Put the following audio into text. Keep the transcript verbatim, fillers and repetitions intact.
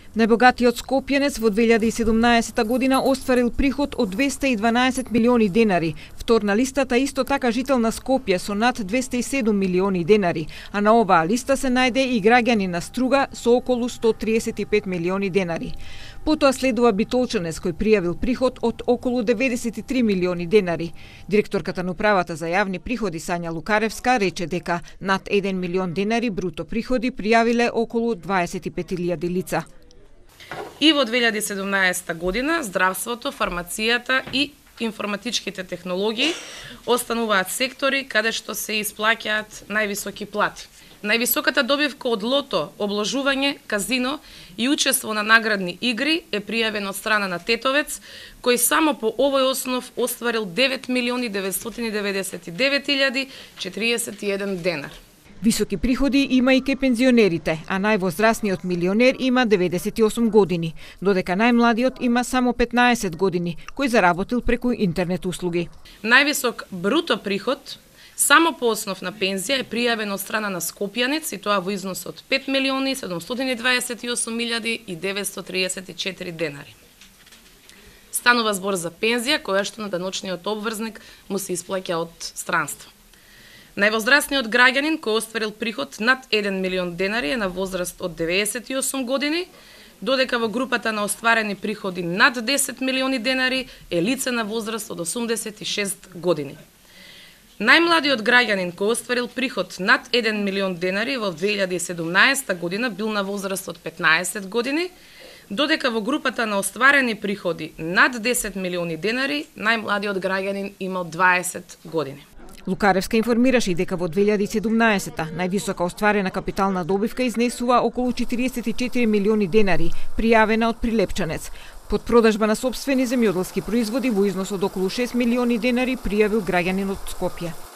Најбогатиот скопјанец во две илјади и седумнаесета година остварил приход од двесте и дванаесет милиони денари. Втор на листата исто така жител на Скопје со над двесте и седум милиони денари, а на оваа листа се најде и граѓани на Струга со околу сто триесет и пет милиони денари. Потоа следува Битолчанец кој пријавил приход од околу деветдесет и три милиони денари. Директорката на управата за јавни приходи Сања Лукаревска рече дека над еден милион денари бруто приходи пријавиле околу дваесет и пет илјади лица. И во две илјади и седумнаесета година здравството, фармацијата и информатичките технологии остануваат сектори каде што се исплаќаат највисоки плати. Највисоката добивка од лото, обложување, казино и учество на наградни игри е пријавено од страна на Тетовец, кој само по овој основ остварил девет милиони деветстотини деветдесет и девет илјади четириесет и еден денар. Високи приходи има и кај пензионерите, а највозрастниот милионер има деветдесет и осум години, додека најмладиот има само петнаесет години, кој заработил преку интернет услуги. Највисок бруто приход само по основ на пензија е пријавен од страна на Скопјанец, и тоа во износ од пет милиони седумстотини дваесет и осум илјади и деветстотини триесет и четири денари. Станува збор за пензија која што на деночниот обврзник му се исплаќа од странство. Највозрастниот граѓанин кој остварил приход над еден милион денари е на возраст од деветдесет и осум години, додека во групата на остварени приходи над десет милиони денари е лице на возраст од осумдесет и шест години. Најмладиот граѓанин кој остварил приход над еден милион денари во две илјади и седумнаесета година бил на возраст од петнаесет години, додека во групата на остварени приходи над десет милиони денари најмладиот граѓанин имал дваесет години. Лукаревска информираше и дека во две илјади и седумнаесета највисока остварена капитална добивка изнесува околу четириесет и четири милиони денари, пријавена од Прилепчанец. Под продажба на сопствени земјоделски производи во износ од околу шест милиони денари пријавил граѓанин од Скопје.